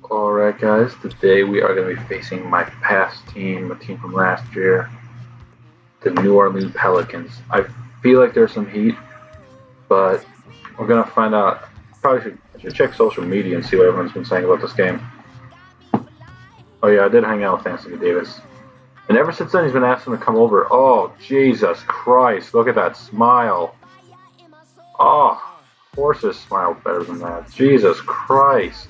Alright guys, today we are going to be facing my past team, a team from last year, the New Orleans Pelicans. I feel like there's some heat, but we're going to find out. I should check social media and see what everyone's been saying about this game. Oh yeah, I did hang out with Anthony Davis. And ever since then he's been asking to come over. Oh, Jesus Christ, look at that smile. Oh, horses smile better than that. Jesus Christ.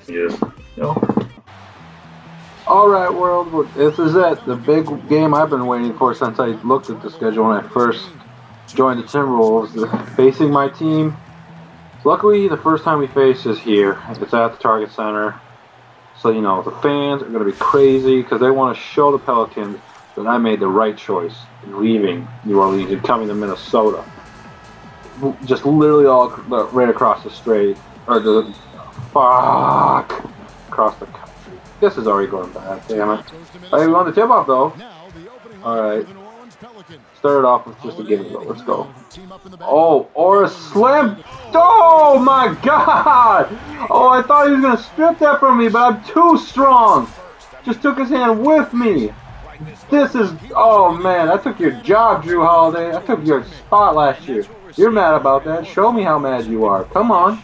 Alright world, this is it. The big game I've been waiting for since I looked at the schedule when I first joined the Timberwolves. Facing my team. Luckily, the first time we face is here. It's at the Target Center. So, you know, the fans are going to be crazy because they want to show the Pelicans that I made the right choice in leaving New Orleans and coming to Minnesota. Just literally all right across the strait. Or the... Fuck! Across the country. This is already going bad, damn it. Hey, we won the tip-off, though. Alright. Started off with just a give it go. Let's go. Oh, or a slam. Oh, my God! Oh, I thought he was going to strip that from me, but I'm too strong. Just took his hand with me. This is... Oh, man. I took your job, Drew Holiday. I took your spot last year. You're mad about that. Show me how mad you are. Come on.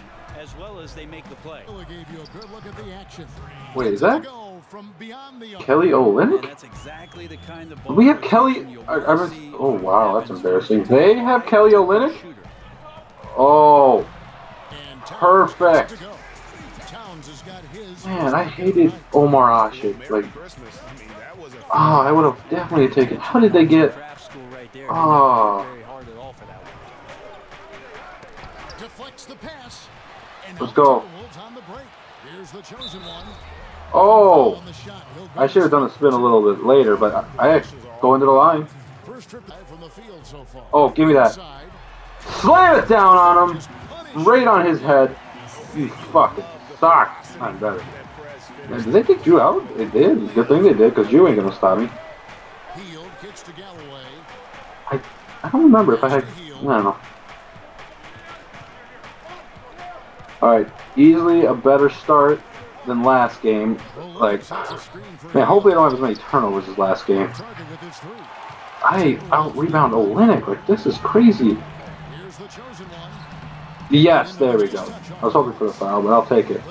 Wait, is that Kelly Olynyk? We have Kelly... Oh, wow, that's embarrassing. They have Kelly Olynyk? Oh, perfect. Man, I hated Omar Ashik. Like, oh, I would have definitely taken... How did they get... Oh. Let's go. Oh, I should have done a spin a little bit later, but I go into the line. Oh, give me that. Slam it down on him. Right on his head. You fucking suck. I'm better. Man, did they take Drew out? They did. Good thing they did, because Drew ain't going to stop me. I don't remember if I had... I don't know. Alright, easily a better start than last game. Like, man, hopefully I don't have as many turnovers as last game. I out-rebound Olynyk. Like, this is crazy. Yes, there we go. I was hoping for the foul, but I'll take it.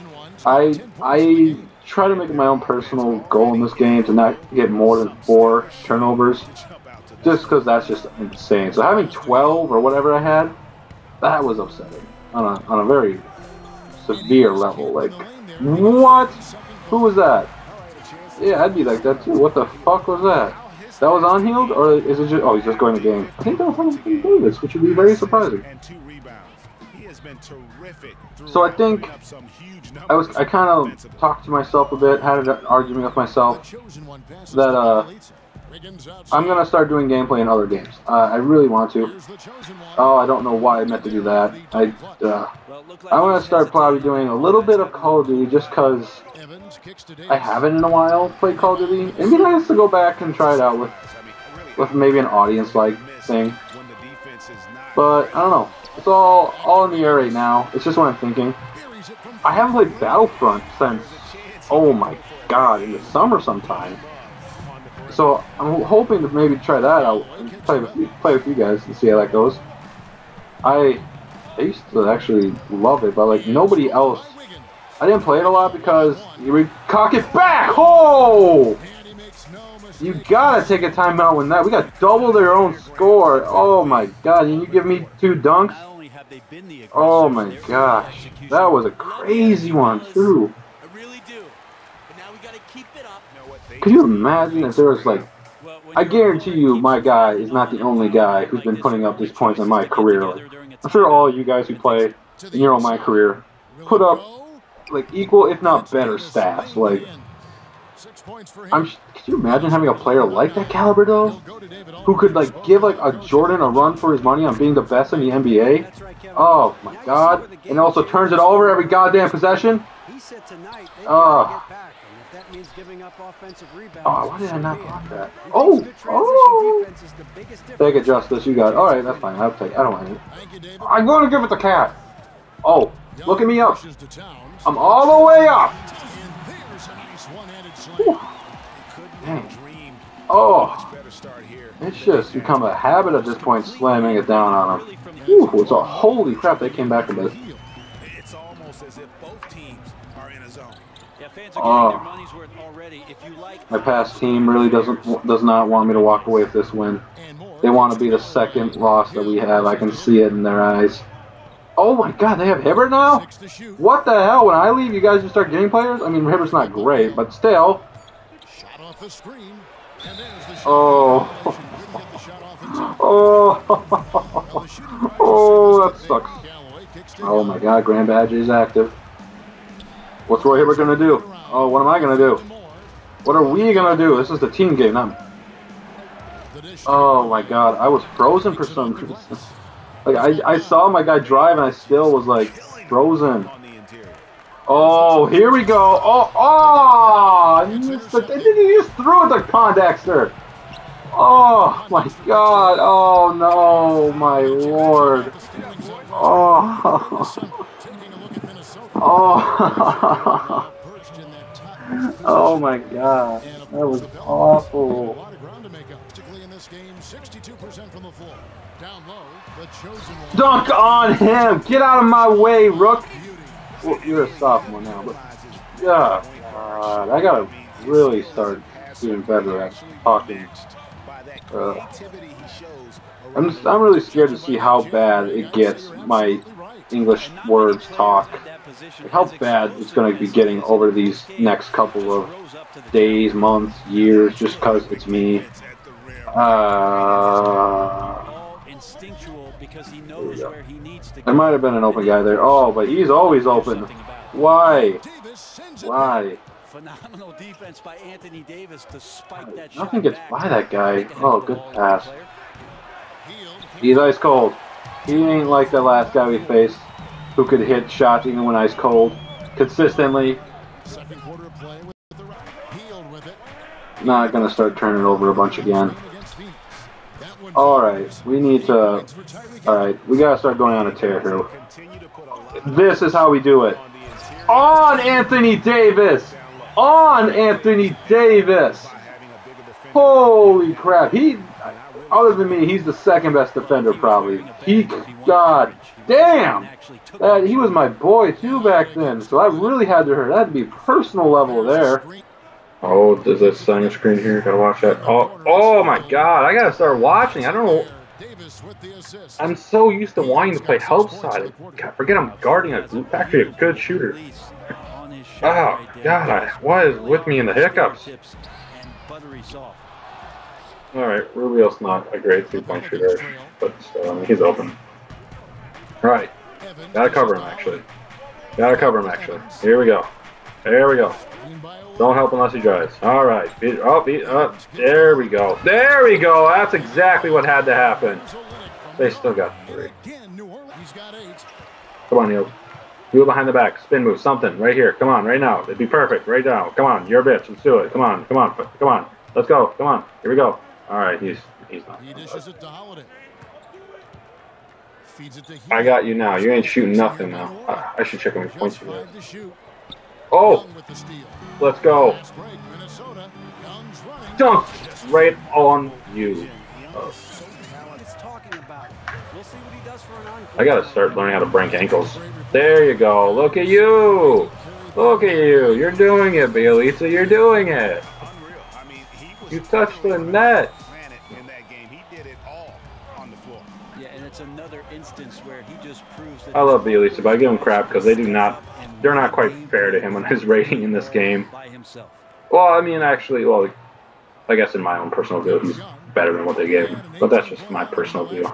I try to make it my own personal goal in this game to not get more than 4 turnovers. Just because that's just insane. So having 12 or whatever I had, that was upsetting. On a very severe level. Like, what? Who was that? Yeah, I'd be like that too. What the fuck was that? That was unhealed? Or is it just... Oh, he's just going to game. I think that was Anthony Davis, which would be very surprising. So I think I kind of talked to myself a bit, had an argument with myself that I'm going to start doing gameplay in other games. I really want to. Oh, I don't know why I meant to do that. I'm going to start probably doing a little bit of Call of Duty just because I haven't in a while played Call of Duty. It'd be nice to go back and try it out with maybe an audience-like thing. But, I don't know. It's all in the air right now. It's just what I'm thinking. I haven't played Battlefront since, oh my god, in the summer sometime. So I'm hoping to maybe try that out and play with you guys and see how that goes. I used to actually love it, but like nobody else. I didn't play it a lot because you would cock it back. Oh! You gotta take a timeout when that. We got double their own score. Oh my god! And you give me 2 dunks. Oh my gosh, that was a crazy one too. Could you imagine if there was like, I guarantee you my guy is not the only guy who's been putting up these points in my career. Like, I'm sure all of you guys who play in your own my career put up like equal if not better stats. Like, could you imagine having a player like that caliber though? Who could like give like a Jordan a run for his money on being the best in the NBA? Oh my god. And also turns it over every goddamn possession? Oh, why did I not block that? Oh! Take it, Justice. You got it. Alright, that's fine. I'll take it. I don't mind it. I'm going to give it to Cat. Oh, look at me up. I'm all the way up. It's just become a habit at this point, slamming it down on them. Ooh, it's a holy crap! They came back a bit. It's almost as if both teams are in a zone. My past team really does not want me to walk away with this win. They want to be the second loss that we have. I can see it in their eyes. Oh my God, they have Hibbert now? What the hell? When I leave, you guys just start getting players? I mean, Hibbert's not great, but still. Oh. Oh. Oh, that sucks. Oh my God, Grand Badge is active. What's Roy Hibbert gonna do? Oh, what am I gonna do? What are we gonna do? This is the team game, not me. Oh my God, I was frozen for some reason. Like I saw my guy drive and I still was like frozen. Oh, here we go. Oh, he just threw it like Pondexter. Oh my God. Oh no, my Lord. Oh. Oh. Oh my God. That was awful. Dunk on him! Get out of my way, Rook! Well, you're a sophomore now, but yeah, God, I gotta really start doing better at talking. I'm really scared to see how bad it gets. My English words talk. Like how bad it's going to be getting over these next couple of days, months, years, just because it's me. There might have been an open guy there. Oh, but he's always open. Why? Why? Phenomenal defense by Anthony Davis to spike that shot. Nothing gets by that guy. Oh, good pass. He's ice cold. He ain't like the last guy we faced, who could hit shots even when ice cold, consistently. Not gonna start turning over a bunch again. Alright, we need to... Alright, we gotta start going on a tear here. This is how we do it. On Anthony Davis! On Anthony Davis! Holy crap, he... Other than me, he's the second best defender probably. God damn! He was my boy too back then, so I really had to hurt. That had to be personal level there. Oh, there's a center screen here. Gotta watch that. Oh my God! I gotta start watching. I don't know. I'm so used to wanting to play help side. I forget I'm guarding actually a good shooter. Oh God! What is with me in the hiccups? All right, Rubio's not a great 3-point shooter, but he's open. All right, gotta cover him actually. Gotta cover him actually. Here we go. There we go. Don't help unless he drives. All right. There we go. There we go. That's exactly what had to happen. They still got 3. Come on, Neil. Move behind the back. Spin move. Something. Right here. Come on. Right now. It'd be perfect. Right now. Come on. You're a bitch. Let's do it. Come on. Come on. Come on. Let's go. Come on. Here we go. All right. He's not. I got you now. You ain't shooting nothing now. I should check how many points you have. Oh! Let's go. Dunk! Right on you. I gotta start learning how to break ankles. There you go. Look at you! Look at you! You're doing it, Bjelica. You're doing it! You touched the net! I love Bjelica, but I give him crap because they're not quite fair to him on his rating in this game. Well, I mean, actually, well, I guess in my own personal view, he's better than what they gave him. But that's just my personal view.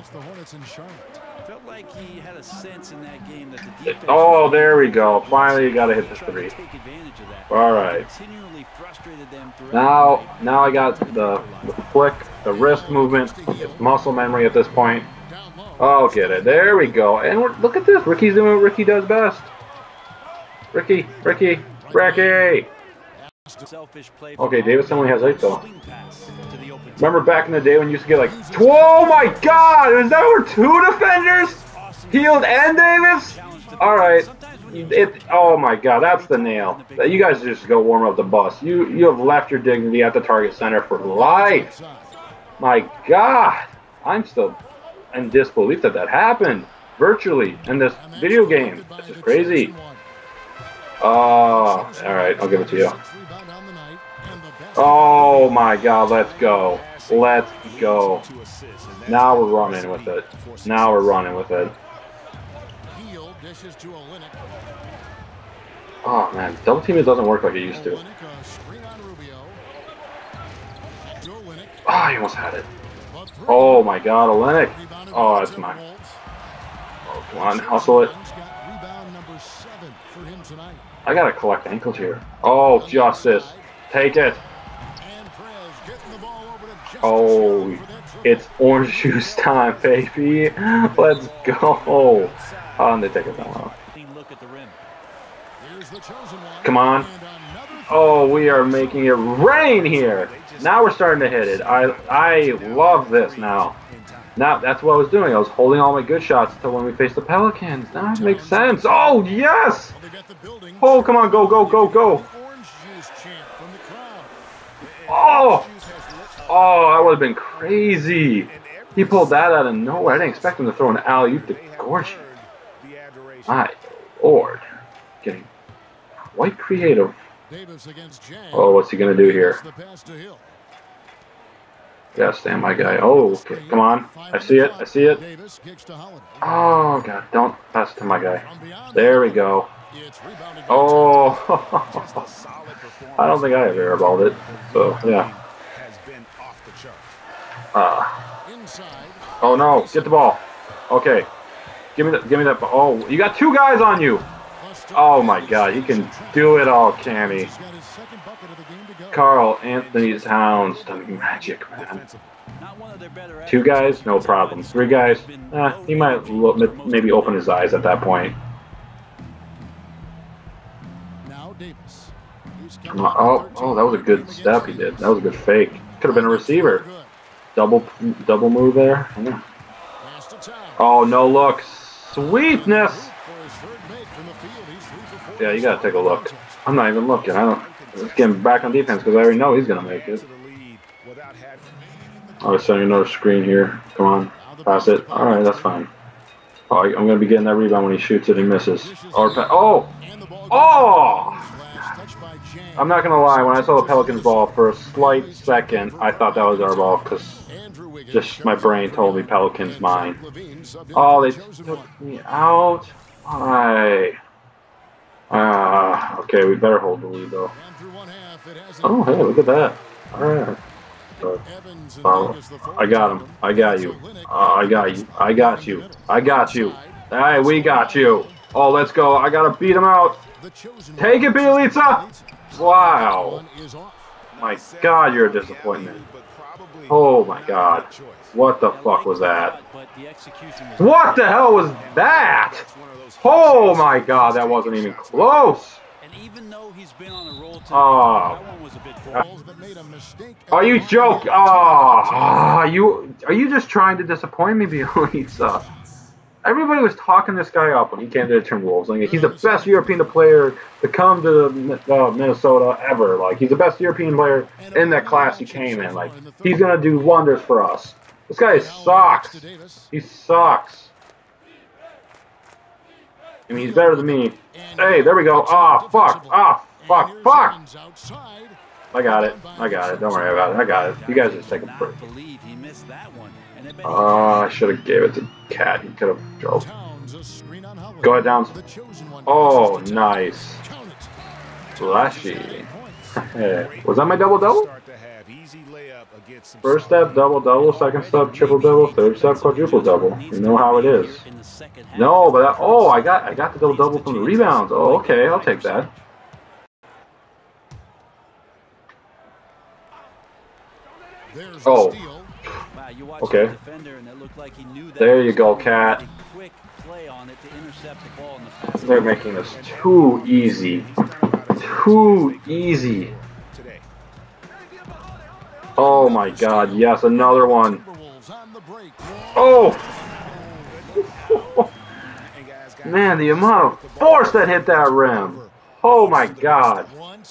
Oh, there we go. Finally, you got to hit the 3. All right. Now I got the flick, the wrist movement. It's muscle memory at this point. Oh, get it. There we go. And look at this. Ricky's doing what Ricky does best. Ricky. Okay, Davis only has 8 though. Remember back in the day when you used to get like, oh my God, is that over 2 defenders? Hield and Davis? All right. Oh my God, that's the nail. You guys just go warm up the bus. You have left your dignity at the target center for life. My God, I'm still in disbelief that that happened virtually in this video game. This is crazy. Oh, all right, I'll give it to you. Oh my God, let's go. Let's go. Now we're running with it. Now we're running with it. Oh man, double teaming doesn't work like it used to. Oh, he almost had it. Oh my God, Olenek. Oh, that's mine. Oh, come on, hustle it. I gotta collect ankles here. Oh, justice. Take it. Oh, it's orange juice time, baby. Let's go. Oh, they take it down low. Come on. Oh, we are making it rain here. Now we're starting to hit it. I love this now. Now, that's what I was doing. I was holding all my good shots until when we face the Pelicans. Now it makes sense. Oh, yes! Oh, come on. Go, go, go, go. Oh! Oh, that would have been crazy. He pulled that out of nowhere. I didn't expect him to throw an alley-oop to Gorgie. My Lord. Getting quite creative. Oh, what's he going to do here? Yeah, stand my guy. Oh, okay. Come on. I see it. I see it. Oh, God. Don't pass it to my guy. There we go. Oh. I don't think I have airballed it. So, yeah. Oh, no. Get the ball. Okay. Give me that ball. Oh, you got two guys on you. Oh, my God. He can do it all, can he? Carl Anthony Towns done magic, man. Two guys, no problem. Three guys, he might maybe open his eyes at that point. Come on. Oh, that was a good step he did. That was a good fake. Could have been a receiver. Double move there. Yeah. Oh, no look. Sweetness. Yeah, you gotta take a look. I'm not even looking. Let's get him back on defense because I already know he's gonna make it. I was sending another screen here. Come on, pass it. All right, that's fine. Oh, I'm gonna be getting that rebound when he shoots it. He misses. Oh! I'm not gonna lie. When I saw the Pelicans ball for a slight second, I thought that was our ball because just my brain told me Pelicans mine. Oh, they took me out. Why? Okay, we better hold the lead though. Oh, hey, look at that. Alright. I got him. I got you. I got you. I got you. I got you. Hey, we got you. Oh, let's go. I gotta beat him out. Take it, Bjelica. Wow. My God, you're a disappointment. Oh my God. What the fuck was that? What the hell was that? Oh my God, that wasn't even close. Oh. Are you joking? Oh, are you just trying to disappoint me, Bjelica? Everybody was talking this guy up when he came to the Timberwolves. Like, he's the best European player to come to Minnesota ever. Like, he's the best European player in that class he came in. Like, he's gonna do wonders for us. This guy sucks. He sucks. I mean, he's better than me. Hey, there we go. Ah, fuck. Ah, fuck. Fuck. I got it. I got it. Don't worry about it. I got it. You guys just take a break. I should have gave it to Cat. He could have drove. Go ahead, Downs. Oh, nice. Flashy. Was that my double-double? First step, double-double. Second step, triple-double. Third step, quadruple-double. You know how it is. No, but I got the double-double from the rebounds. Oh, okay. I'll take that. Oh. Okay. There you go, Cat. They're making this too easy. Too easy. Oh my God, yes, another one. Oh! Man, the amount of force that hit that rim. Oh my God.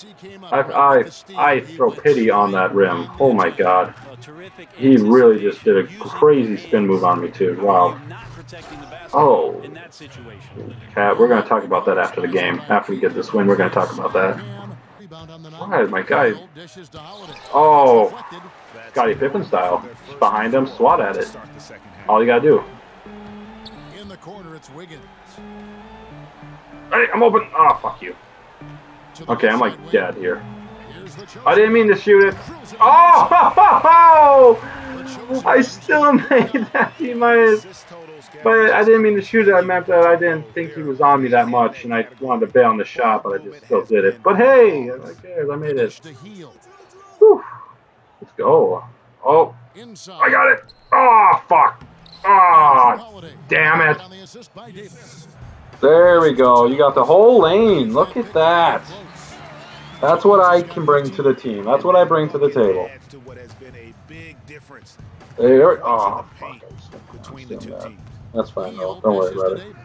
I throw pity on that rim. Oh my God. He really just did a crazy spin move on me too. Wow. Oh. Cat, we're going to talk about that after the game. After we get this win, we're going to talk about that. Why is my guy? Oh. Scottie Pippen style. Just behind him, swat at it. All you got to do. In the corner, it's Wiggins. Hey, I'm open. Oh, fuck you. Okay, I'm like dead here. I didn't mean to shoot it. Oh! I still made that minus. But I didn't mean to shoot it. I meant that I didn't think he was on me that much, and I wanted to bail on the shot, but I just still did it. But hey, who cares? I made it. Whew. Let's go. Oh, I got it. Oh, fuck. Oh, damn it. There we go. You got the whole lane. Look at that. That's what I can bring to the team. That's what I bring to the table. There. Oh, fuck. That's fine, though. Don't worry about it.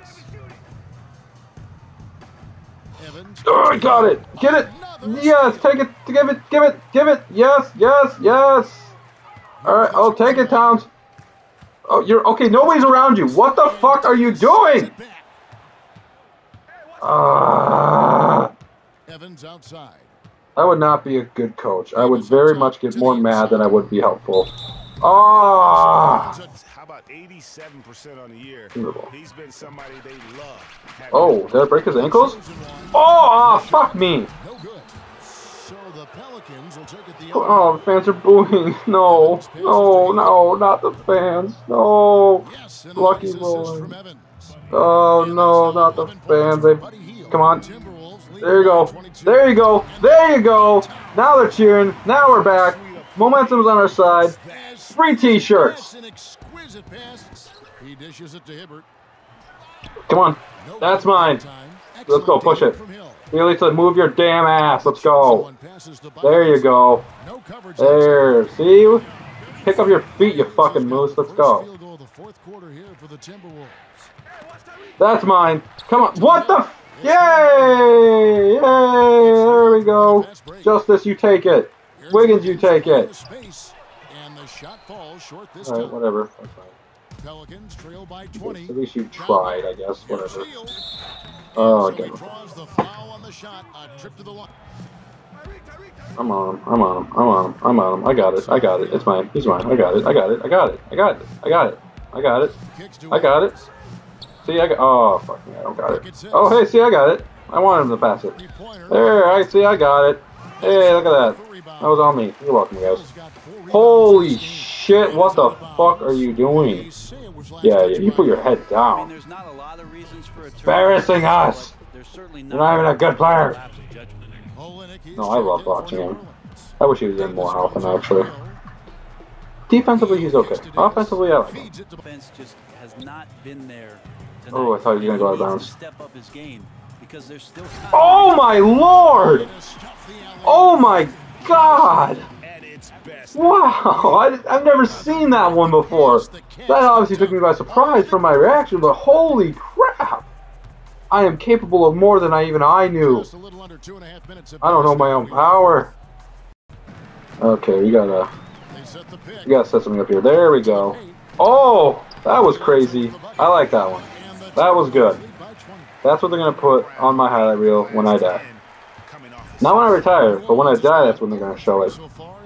Oh, I got it. Get it. Yes. Take it. Give it. Give it. Give it. Yes. Yes. Yes. All right. Oh, take it, Towns. Oh, you're okay. Nobody's around you. What the fuck are you doing? Evans outside. I would not be a good coach. I would very much get more mad than I would be helpful. Ah! How about 87% on the year? He's been somebody they love. Oh, did I break his ankles? Oh, fuck me! No good. So the Pelicans will take it the Oh, the fans are booing. No, no, no, not the fans. No. Lucky boy. Oh, no, not the fans. Come on. There you go. There you go. There you go. Now they're cheering. Now we're back. Momentum's on our side. Free t-shirts. Come on. That's mine. Let's go. Push it. Bjelica, move your damn ass. Let's go. There you go. There. See? Pick up your feet, you fucking moose. Let's go. That's mine. Come on. What the? Yay! Yay! There we go. Justice, you take it. Wiggins, you take it. Alright, whatever. That's fine. Pelicans trail by 20. At least you tried, I guess. Whatever. Oh, okay. I'm on him. I'm on him. I'm on him. I'm on him. I got it. I got it. It's mine. He's mine. I got it. I got it. I got it. I got it. I got it. I got it. I got it. See, I got. Oh, fuck me. I don't got it. Oh, hey, see, I got it. I wanted him to pass it. There, I see, I got it. Hey, look at that. That was on me. You're welcome, guys. Holy shit, what the fuck are you doing? Yeah, you put your head down. Embarrassing us. You're not even a good player. No, I love watching him. I wish he was in more often, actually. Defensively, he's okay. Offensively, I like him. Oh, I thought he was going to go out of bounds. Oh, my lord! Oh, my god! Wow, I've never seen that one before. That obviously took me by surprise from my reaction, but holy crap! I am capable of more than I knew. I don't know my own power. Okay, we gotta set something up here. There we go. Oh, that was crazy. I like that one. That was good. That's what they're gonna put on my highlight reel when I die. Not when I retire, but when I die, that's when they're gonna show it.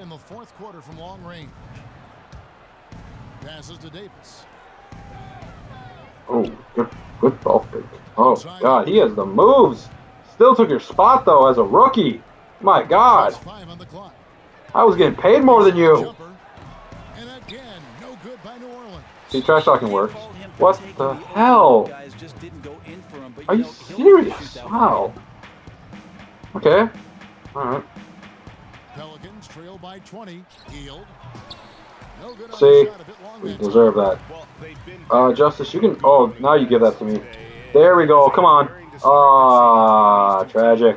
Oh, good ball fake. Oh god, he has the moves. Still took your spot though as a rookie. My god, I was getting paid more than you. See, trash talking works. What the hell? Are you serious? Wow. Okay. Alright. Pelicans trail by 20. Healed. See, we deserve that. Justice, you can. Oh, now you give that to me. There we go. Come on. Ah, tragic.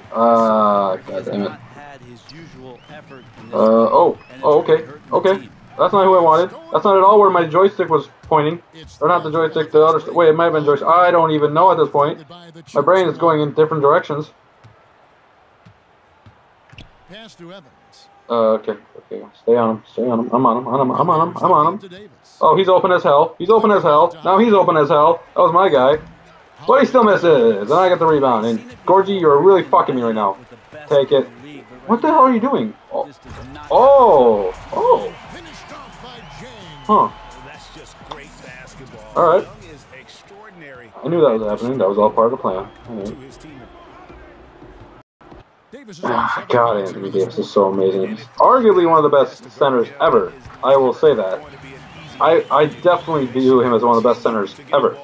God damn it. Oh, okay. Okay. That's not who I wanted. That's not at all where my joystick was pointing. Or not the joystick, the other... Wait, it might have been joystick. I don't even know at this point. My brain is going in different directions. Pass to Evans. Okay. Stay on him. I'm on him. Oh, he's open as hell. Now he's open as hell. That was my guy. But he still misses. And I get the rebound. And Gorgie, you're really fucking me right now. Take it. What the hell are you doing? Oh. Huh. Alright. I knew that was happening. That was all part of the plan. God, Anthony Davis is so amazing. He's arguably one of the best centers ever. I will say that. I definitely view him as one of the best centers ever.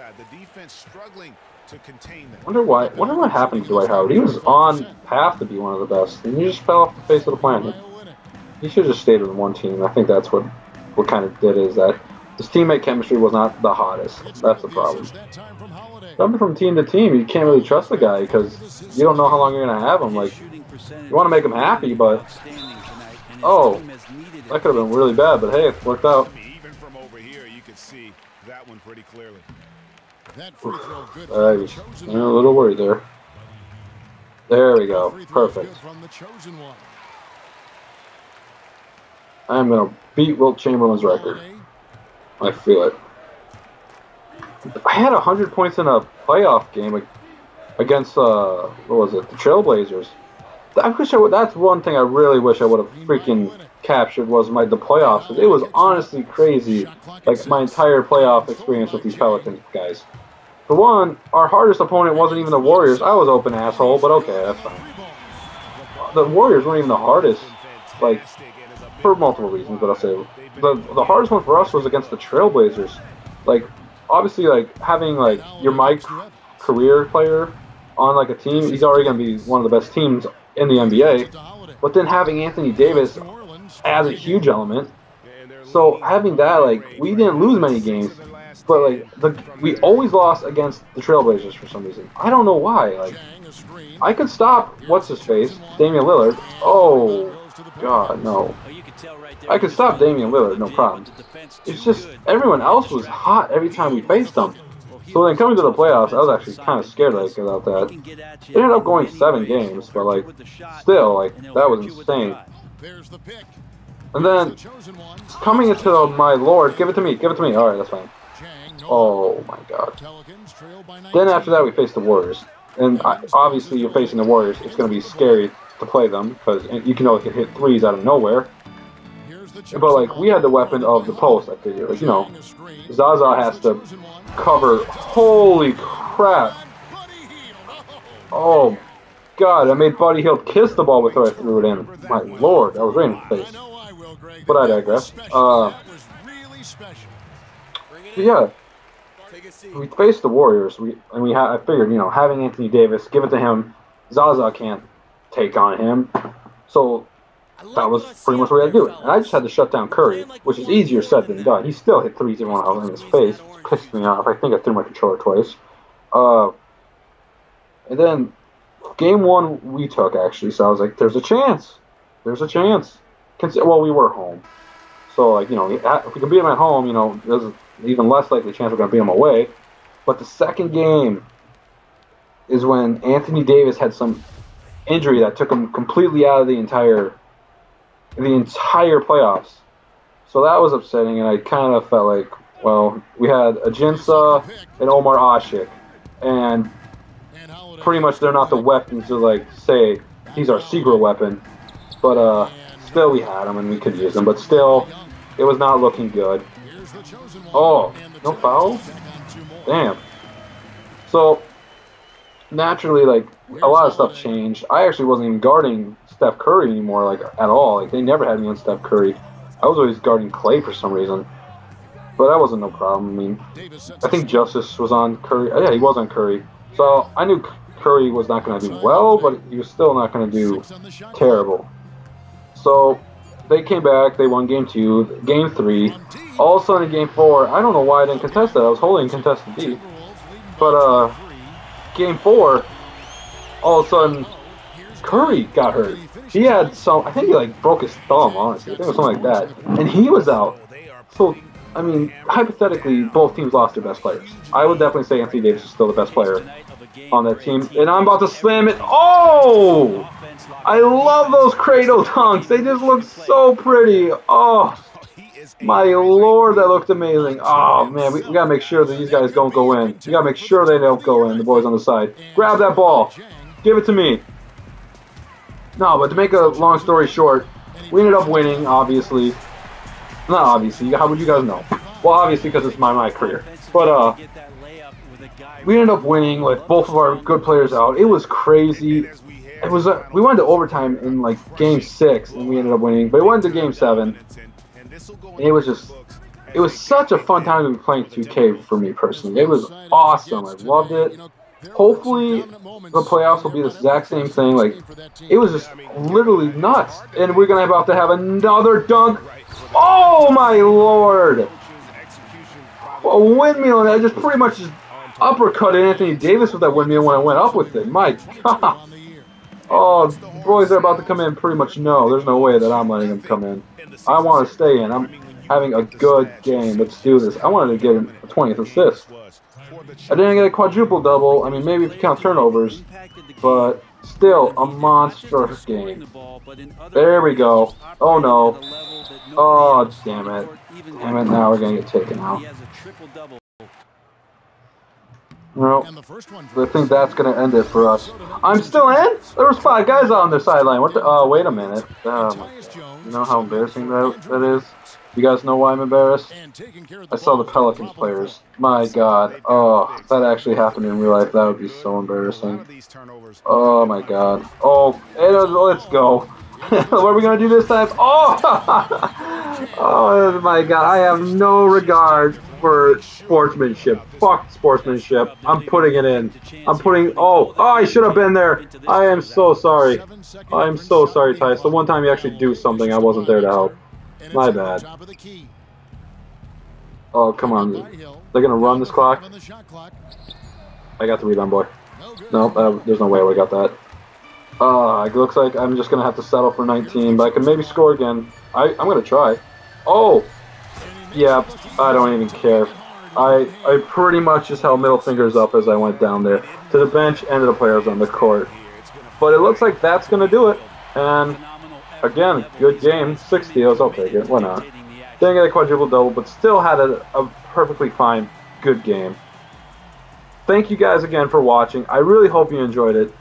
Wonder what happened to Dwight Howard. He was on path to be one of the best, and he just fell off the face of the planet. He should have just stayed with one team. I think that's what kind of did is that his teammate chemistry was not the hottest. That's the problem. Jumping from team to team, you can't really trust the guy because you don't know how long you're going to have him. Like, you want to make him happy, but oh, that could have been really bad. But hey, it worked out. Even from over here, you could see that one pretty clearly. I was a little worried there. There we go. Perfect. I'm going to beat Wilt Chamberlain's record. I feel it. I had 100 points in a playoff game against, what was it, the Trailblazers. That's one thing I really wish I would have freaking captured was the playoffs. It was honestly crazy, like my entire playoff experience with these Pelicans guys. For one, our hardest opponent wasn't even the Warriors. I was open asshole, but okay, that's fine. The Warriors weren't even the hardest, like, for multiple reasons, but I'll say the hardest one for us was against the Trailblazers. Like, obviously, like, having, like, your career player on, like, a team, he's already going to be one of the best teams in the NBA. But then having Anthony Davis adds a huge element. So having that, like, we didn't lose many games, but, like, we always lost against the Trailblazers for some reason. I don't know why. Like, I could stop, what's-his-face, Damian Lillard. Oh, God, no. I could stop Damian Lillard, no problem. It's just everyone else was hot every time we faced them. So then coming to the playoffs, I was actually kind of scared about that. It ended up going 7 games, but like still, like that was insane. And then coming into my lord, give it to me. All right, that's fine. Oh my God. Then after that, we faced the Warriors, and obviously you're facing the Warriors. It's going to be scary to play them because you can always hit threes out of nowhere. But like we had the weapon of the post, I figured. Like, you know, Zaza has to cover. Holy crap! Oh God, I made Buddy Hield kiss the ball before I threw it in. My lord, that was right in the face. But I digress. Yeah, we faced the Warriors. I figured, you know, having Anthony Davis, give it to him. Zaza can't take on him, so that was pretty much what I had to do. And I just had to shut down Curry, which is easier said than done. He still hit threes every one in his face, which pissed me off. I think I threw my controller twice. And then game 1 we took actually, so I was like, "There's a chance. Well, we were home, so like, you know, if we can beat them at home, you know, there's an even less likely chance we're gonna beat them away." But the second game is when Anthony Davis had some injury that took him completely out of the entire playoffs. So that was upsetting, and I kind of felt like, well, we had Ajinça and Omar Ashik, and pretty much they're not the weapons to, like, say he's our secret weapon, but still we had him and we could use him, but still it was not looking good. Oh, no foul? Damn. So naturally, like, a lot of stuff changed. I actually wasn't even guarding Steph Curry anymore, like, at all. Like, they never had me on Steph Curry. I was always guarding Clay for some reason. But that wasn't no problem. I mean, I think Justice was on Curry. Yeah, he was on Curry. So I knew Curry was not going to do well, but he was still not going to do terrible. So they came back. They won game 2, game 3. All of a sudden in game 4, I don't know why I didn't contest that. I was holding contested D. But game 4, all of a sudden, Curry got hurt. He had some, I think he like broke his thumb, honestly. I think it was something like that. And he was out. So, I mean, hypothetically, both teams lost their best players. I would definitely say Anthony Davis is still the best player on that team. And I'm about to slam it. Oh! I love those cradle dunks. They just look so pretty. Oh, my lord, that looked amazing. Oh, man, we got to make sure that these guys don't go in. We got to make sure they don't go in, the boys on the side. Grab that ball. Give it to me. No, but to make a long story short, we ended up winning, obviously. Not obviously. How would you guys know? Well, obviously, because it's my career. But, we ended up winning with both of our good players out. It was crazy. It was we went to overtime in like game 6 and we ended up winning, but it went to game 7. And it was such a fun time to be playing 2K for me personally. It was awesome. I loved it. Hopefully the playoffs will be the exact same thing. Like, it was just literally nuts. And we're gonna have to have another dunk. Oh my lord! A windmill, and I just pretty much just uppercutted Anthony Davis with that windmill when I went up with it. My God. Oh, the boys are about to come in pretty much know. There's no way that I'm letting them come in. I want to stay in. I'm having a good game. Let's do this. I wanted to get a 20th assist. I didn't get a quadruple double. I mean, maybe if you count turnovers, but still a monster game. There we go. Oh no. Oh, damn it. Damn it, now we're going to get taken out. No, I think that's going to end it for us. I'm still in? There was 5 guys on the sideline. What the? Oh, wait a minute. You know how embarrassing that is? You guys know why I'm embarrassed? I saw the Pelicans players. My God. Oh, if that actually happened in real life, that would be so embarrassing. Oh, my God. Oh, let's go. What are we going to do this time? Oh! Oh, my God. I have no regard for sportsmanship. Fuck sportsmanship. I'm putting it in. I'm putting... Oh, I should have been there. I am so sorry. I am so sorry, Ty. So one time you actually do something, I wasn't there to help. My bad. Oh, come on. They're going to run this clock? I got the rebound, boy. No, there's no way I would have got that. It looks like I'm just going to have to settle for 19, but I can maybe score again. I'm going to try. Oh! Yeah, I don't even care. I pretty much just held middle fingers up as I went down there to the bench and to the players on the court. But it looks like that's going to do it. And again, good game. 6 steals, I'll take it. Why not? Didn't get a quadruple double, but still had a perfectly fine, good game. Thank you guys again for watching. I really hope you enjoyed it.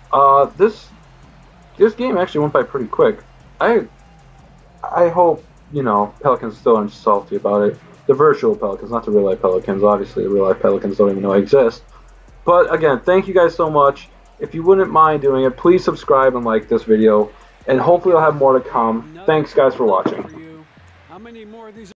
This game actually went by pretty quick. I hope, you know, Pelicans still aren't salty about it. The virtual Pelicans, not the real life Pelicans. Obviously, the real life Pelicans don't even know I exist. But again, thank you guys so much. If you wouldn't mind doing it, please subscribe and like this video. And hopefully I'll have more to come. Thanks guys for watching. How many more of these